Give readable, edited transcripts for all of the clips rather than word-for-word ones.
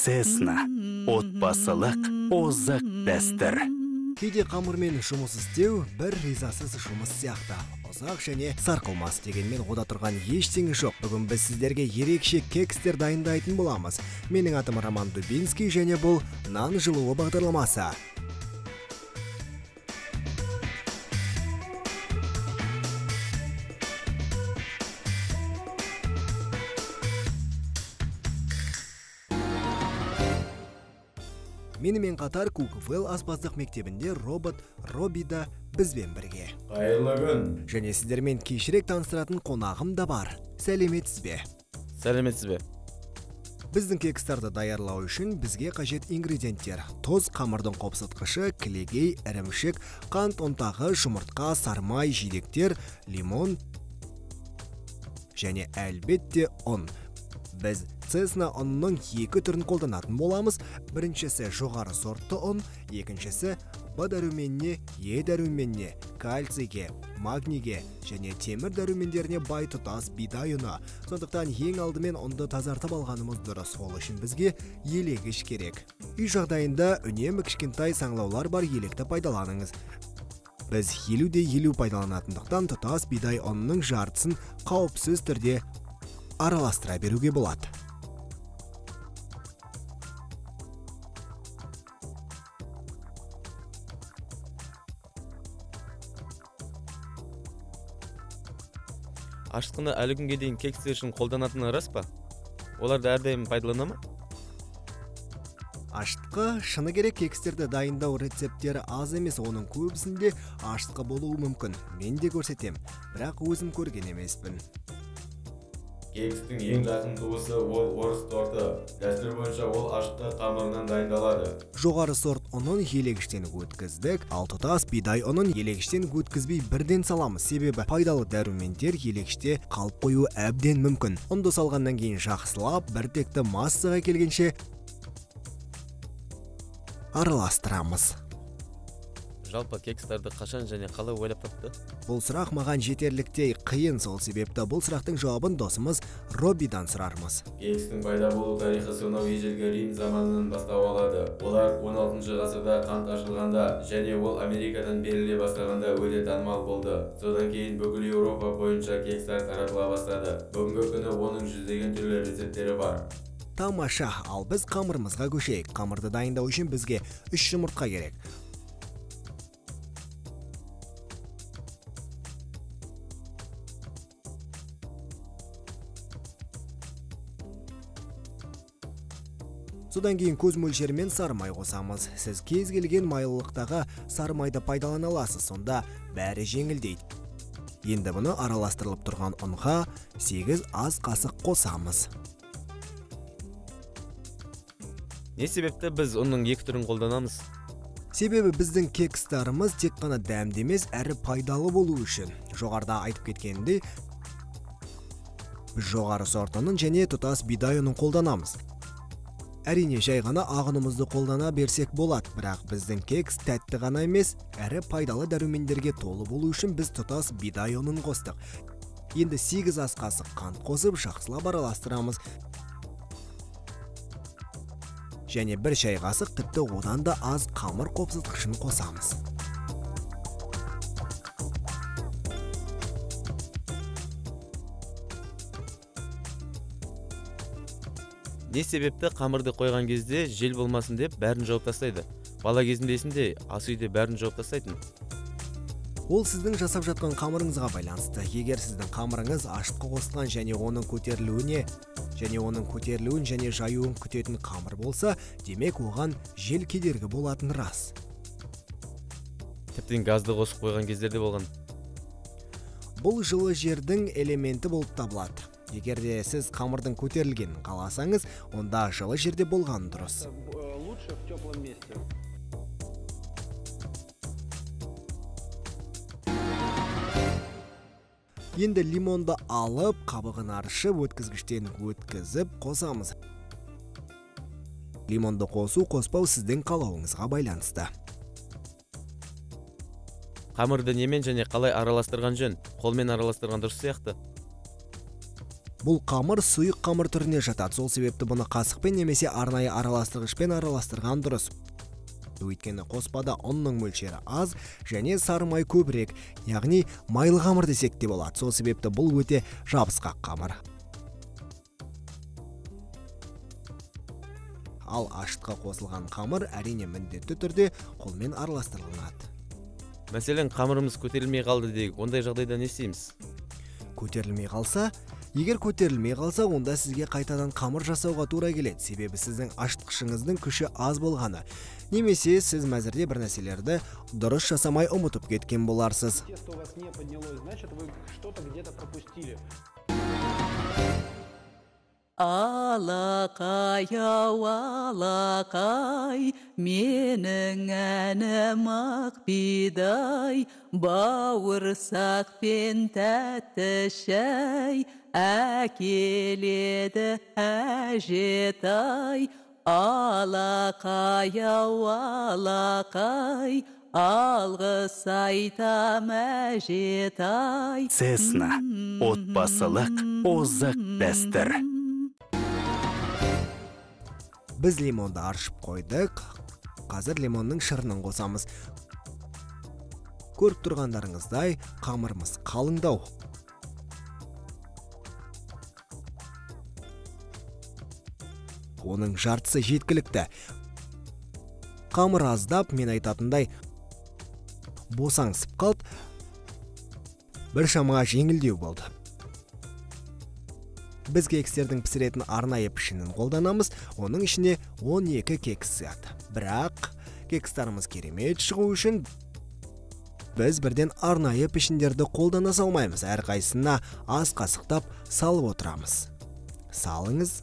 Цесна. Отбасылық озық дәстүр. Кейде қамырмен жұмыс істеу бір ризасыз жұмыс сияқты. Ұзақ және сарқылмас дегенмен ода тұрған ештеңе жоқ. Бүгін біз сіздерге ерекше кекстер дайындайтын боламыз. Менің атым Роман Дубинский және бұл нан жылуы бағдарламасы. Менімен қатар Куквел аспаздық мектебінде робот Робби да бізбен бірге. Қайырлы күн. Және сіздермен кешірек таныстыратын қонағым да бар. Сәлеметсіз бе? Сәлеметсіз бе? Біздің кекстарды даярлау үшін бізге қажет ингредиенттер: тұз, қамырдың қопсытқышы, кілегей, ірімшік, қант, ұнтағы, жұмыртқа, сармай, жидектер, лимон және әлбетте ұн. Біз Цесна ұнның екі түрін қолданатын боламыз. Біріншісі жоғары сортты ұн, екіншісі Б дәруменіне, Е дәруменіне, кальцийге, магнийге және темір дәрумендеріне бай тұтас бидай ұны. Сондықтан ең алдымен ұнды тазартып алғанымыз дұрыс. Ол үшін бізге елегіш керек. Үй жағдайында үнемі кішкентай саңлаулар бар електі пайдаланыңыз. Біз 50-50 пайдаланатындықтан тұтас бидай ұнның жартысын қауіпсіз түрде араластыра беруге болады. Ашытқыны әлі күнге дейін кекстер үшін қолданатыны рас па? Оларды әрдайым пайдалана ма? Ашытқы шыны керек кекстерді дайындау рецепттері аз емес, оның көбісінде ашытқы болуы мүмкін. Мен де көрсетем, бірақ өзім көрген емеспін. Кекстің ең жақын туысы ол орыс торты. Дәстүр бойынша ол ашытқы қамырынан дайындалады. Жоғары сорт ұнын елегіштен өткіздік, ал тұтас бидай ұнын елегіштен өткізбей бірден саламыз. Себебі пайдалы дәрумендер елегіште қалып қою әбден мүмкін. Ұнды салғаннан кейін жақсылап біртекті массаға келгенше араластырамыз. Жалпы кекстарды қашан және қалай ойлап тапты? Бұл сұрақ маған жетерліктей қиын, сол себепті бұл сұрақтың жауабын досымыз Роббидан сұрармыз. Кекстің пайда болу тарихы сонау ежелгі Рим заманынан бастау алады. Олар 16 ғасырда қант ашылғанда және ол Америкадан беріле бастағанда өте танымал болды. Содан кейін бүкіл Еуропа бойынша кекстер таратыла бастады. Бүгінгі күні оның жүздеген түрлі рецепттері бар. Тамаша, ал біз қамырымызға көшейік. Қамырды дайындау үшін бізге 3 жұмыртқа керек. Содан кейін көз мөлшерімен сармай қосамыз. Сіз кез келген майлылықтағы сармайды пайдалана аласыз, сонда бәрі жеңілдейді. Енді бұны араластырылып тұрған ұнға 8 ас қасық қосамыз. Не себепті біз ұнның екі түрін қолданамыз? Себебі біздің кекстарымыз тек қана дәмді емес, әрі пайдалы болу үшін. Жоғарыда айтып кеткенде, біз жоғары сорт ұнын және тұтас бидай ұнын қолданамыз. Әрине, жай ғана ағынымызды қолдана берсек болады, бірақ біздің кекс тәтті ғана емес, әрі пайдалы дәрумендерге толы болу үшін біз тұтас бидай ұнын қостық. Енді 8 ас қасық қант қосып, жақсылап араластырамыз. Және 1 шай қасық, тіпті одан да аз қамыр қопсытқышын қосамыз. Не себепті қамырды қойған кезде жел болмасын деп бәрін жауып тастайды? Бала кезімде есімде, ас үйде бәрін жауып тастайтын. Ол сіздің жасап жатқан қамырыңызға байланысты. Егер сіздің қамырыңыз ашытқы қосылған және оның көтерілуін және жаюын күтетін қамыр болса, демек оған жел кедергі болатын рас. Тіптен газды қосып қойған кездерде болған. Бұл жылы жердің элементі болып табылады. Егер де сіз қамырдың көтерілгенін қаласаңыз, онда жылы жерде болған дұрыс. Лучше в теплом месте. Енді лимонды алып, қабығын аршып, өткізгіштен өткізіп қосамыз. Лимонды қосу, қоспау сіздің қалауыңызға байланысты. Қамырды немен және қалай араластырған жөн? Қолмен араластырған дұрыс сияқты. Бұл қамыр сұйық қамыр түріне жатады. Сол себепті бұны қасықпен немесе арнайы араластырғышпен араластырған дұрыс. Өйткені қоспада ұнның мөлшері аз және сары май көбірек, яғни майлы қамыр десек те болады. Сол себепті бұл өте жабысқақ қамыр. Ал ашытқа қосылған қамыр әрине міндетті түрде қолмен араластырылады. Мәселен, қамырымыз көтерілмей қалды дейік, ондай жағдайда не істейміз? Егер көтерілмей қалса, онда сізге қайтадан қамыр жасауға тура келеді. Себебі сіздің ашытқышыңыздың күші аз болғаны. Немесе сіз мәзірде бір нәрселерді дұрыс жасамай ұмытып кеткен боларсыз. Тесто у вас не поднялось, значит, вы что-то где-то пропустили. Алақай, ау алақай, менің әнім ақ бидай, бауырсақпен тәтті шай, әкеледі әжетай. Алақай, ау алақай, алғыс айтам әжетай. Цесна. Отбасылық озық дәстүр. Біз лимонды аршып қойдық. Қазір лимонның шырынын қосамыз. Көріп тұрғандарыңыздай, қамырымыз қалыңдау. Оның жартысы жеткілікті. Қамыр аздап, мен айтатындай, босаңсып қалды. Бір шамаға жеңілдеу болды. Біз кекстердің пісіретін арнайы пішінін қолданамыз, оның ішіне 12 кекс сыяды. Бірақ кекстарымыз керемет шығу үшін біз бірден арнайы пішіндерді қолдана салмаймыз. Әрқайсына аз қасықтап салып отырамыз. Салыңыз.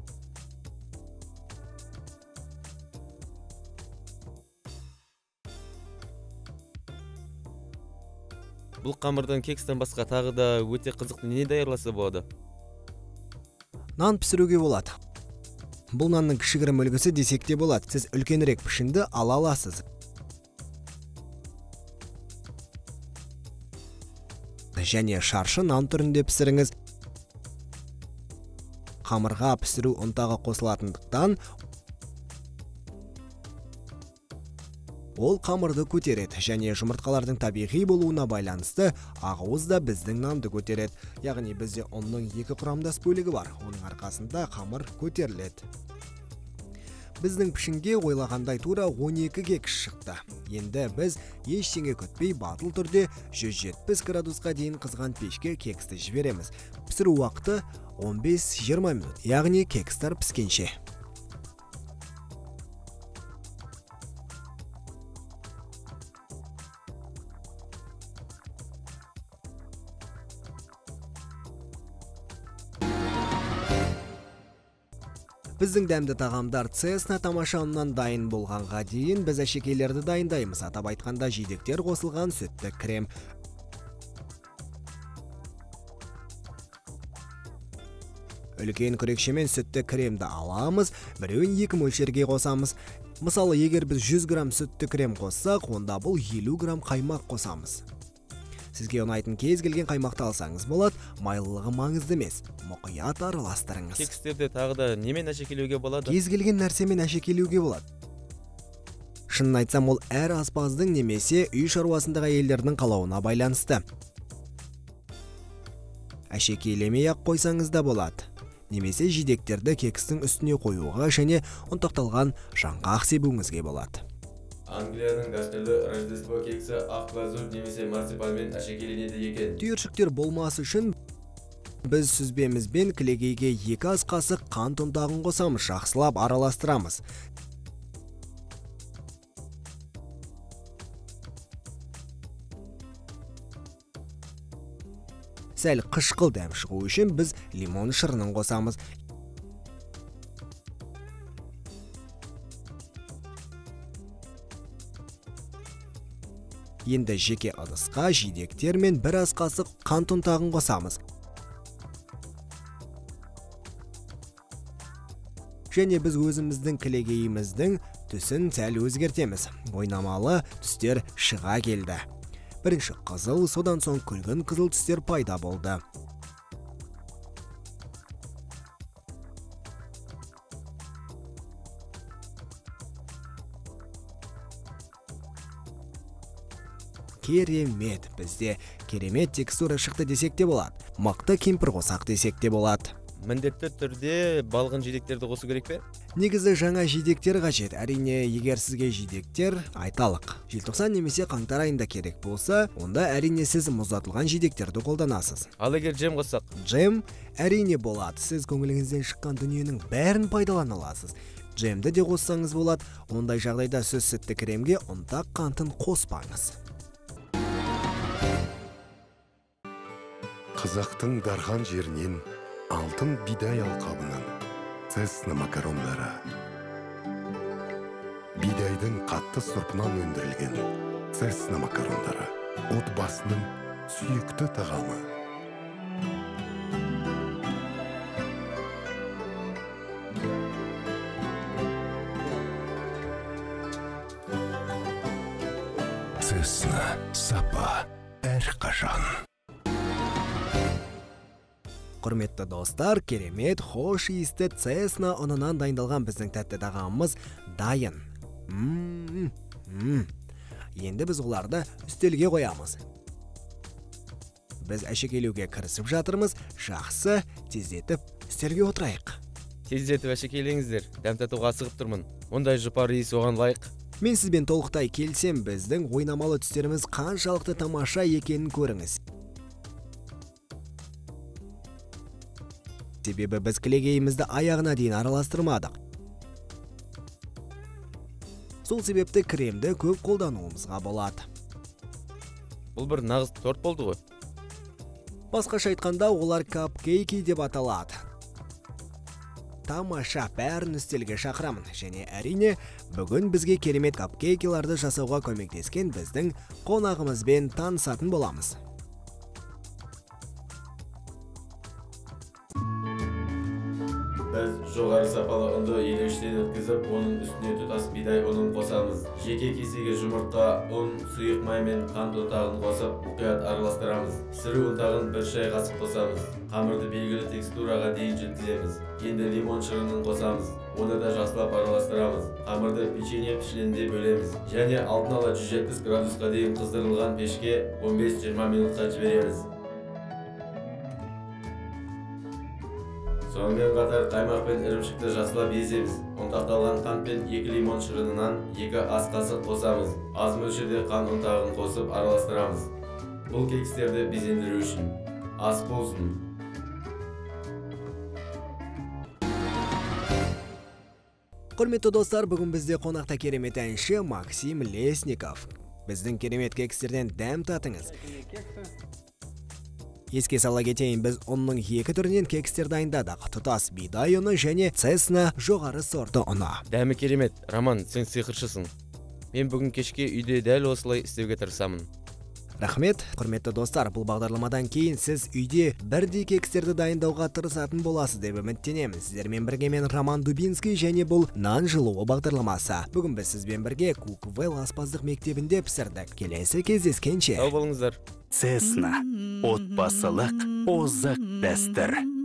Бұл қамырдан кекстен басқа тағы да өте қызықты не даярласа болады? Нан пісіруге болады. Бұл нанның кішігірім үлгісі десек те болады. Сіз үлкенірек пішінді ала аласыз. Және шаршы нан түрінде пісіріңіз. Қамырға пісіру ұнтағы қосылатындықтан ол қамырды көтереді, және жұмыртқалардың табиғи болуына байланысты ақуыз да біздің нанды көтереді. Яғни бізде ұнның 2 құрамдас бөлігі бар. Оның арқасында қамыр көтеріледі. Біздің пішінге ойлағандай тура 12 кекс шықты. Енді біз ештеңе күтпей батыл түрде 170 градусқа дейін қызған пешке кексті жібереміз. Пісіру уақыты 15-20 минут, яғни кекстар піскенше. Біздің дәмді тағамдар Цесна тамаша ұннан дайын болғанға дейін біз әшекейлерді дайындаймыз. Атап айтқанда жидектер қосылған сүтті крем. Үлкен күрекшемен сүтті кремді аламыз, біреуін 2 мөлшерге қосамыз. Мысалы, егер біз 100 грамм сүтті крем қоссақ, онда бұл 50 грамм қаймақ қосамыз. Сізге ұнайтын кез келген қаймақты алсаңыз болады, майлылығы маңызды емес. Мұқият араластырыңыз. Кекстерді тағы да немен әшекелеуге болады? Кез келген нәрсемен әшекелеуге болады. Шынын айтсам, ол әр аспаздың немесе үй шаруасындағы әйелдердің қалауына байланысты. Әшекейлемей-ақ қойсаңыз да болады. Немесе жидектерді кекстің үстіне қоюға және ұнтақталған жаңғақ себуіңізге болады. Англияның дәстүрлі Рождество кексі ақ глазур немесе марципанмен әшекеленеді екен. Түйіршіктер болмасы үшін біз сүзбемізбен кілегейге 2 ас қасық қант ұнтағын қосамыз, жақсылап араластырамыз. Сәл қышқыл дәм шығу үшін біз лимон шырынын қосамыз. Енді жеке ыдысқа жидектер мен 1 ас қасық қант ұнтағын қосамыз. Және біз өзіміздің кілегейіміздің түсін сәл өзгертеміз. Ойнамалы түстер шыға келді. Бірінші қызыл, содан соң күлгін қызыл түстер пайда болды. керемет. Бізде керемет текстура шықты десек те болады. Мықты кемпір қосақ десек те болады. Міндетті түрде балғын жидектерді қосу керек пе? Негізі жаңа жидектер қажет. Әрине, егер сізге жидектер айталық желтоқсан немесе қаңтар айында керек болса, онда әрине сіз мұздатылған жидектерді қолданасыз. Ал егер джем қоссақ? Джем әрине болады. Сіз көңіліңізден шыққан дүниенің бәрін пайдалана аласыз. Джемді де қоссаңыз болады. Ондай жағдайда сіз сүтті кремге ұнтақ қантын қоспаңыз. Қазақтың дарған жерінен алтын бидай алқабынан цесна макарондары. Бидайдың қатты сұрпынан өндірілген цесна макарондары. Отбасының сүйікті тағамы. Цесна сапа әрқашан. Құрметті достар, керемет, хош иісті цесна ұнынан дайындалған біздің тәтті тағамымыз дайын. Енді біз оларды үстелге қоямыз. Біз әшекейлеуге кірісіп жатырмыз. Жақсы, тездетіп үстелге отырайық. Тездетіп әшекейлеңіздер, дәм татуға асығып тұрмын. Ондай жұпар иіс оған лайық. Мен сізбен толықтай келсем, біздің ойнамалы түстеріміз қаншалықты тамаша екенін көріңіз. Себебі біз кілегейімізді аяғына дейін араластырмадық. Сол себепті кремді көп қолдануымызға болады. Бұл бір нағыз торт болды ғой. Басқаша айтқанда олар капкейки деп аталады. Тамаша, бәрін үстелге шақырамын. Және әрине, бүгін бізге керемет капкейкиларды жасауға көмектескен біздің қонағымызбен танысатын боламыз. Біз жоғары сапалы ұнды елеуіштен өткізіп, оның үстіне тұтас бидай ұнын қосамыз. Жеке кесеге жұмыртқа, ұн, сұйық май мен қант ұнтағын қосып, мұқият араластырамыз. Пісіру ұнтағын бір шай қасық қосамыз. Қамырды белгілі текстураға дейін жеткіземіз. Енді лимон шырынын қосамыз. Оны да жақсылап араластырамыз. Қамырды печенье пішінінде бөлеміз. Және алдын ала 170 градусқа дейін қыздырылған пешке 15-20 минутқа жібереміз. Сонымен қатар қаймақ пен ірімшікті жақсылап еземіз. Ұнтақталған қант пен 2 лимон шырынынан 2 ас қасық қосамыз. Аз мөлшерде қант ұнтағын қосып араластырамыз. Бұл кекстерді безендіру үшін ас болсын. Құрметті достар, бүгін бізде қонақта керемет әнші Максим Лесников. Біздің керемет кекстерден дәм татыңыз. Еске сала кетейін, біз ұнның 2 түрінен кекстер дайындадық. Тұтас бидай ұны және цесна жоғары сорты ұны. Дәмі керемет. Роман, сен сиқыршысың. Мен бүгін кешке үйде дәл осылай істеуге тырысамын. Рахмет, құрметті достар, бұл бағдарламадан кейін сіз үйде бірдей кекстерді дайындауға тырысатын боласыз деп үміттенемін. Сіздермен бірге мен Роман Дубинский және бұл нан жылуы бағдарламасы. Бүгін біз сізбен бірге Куквел аспаздық мектебінде пісірдік. Келесі кездескенше. Сау болыңыздар. Цесна. Отбасылық озық дәстүр.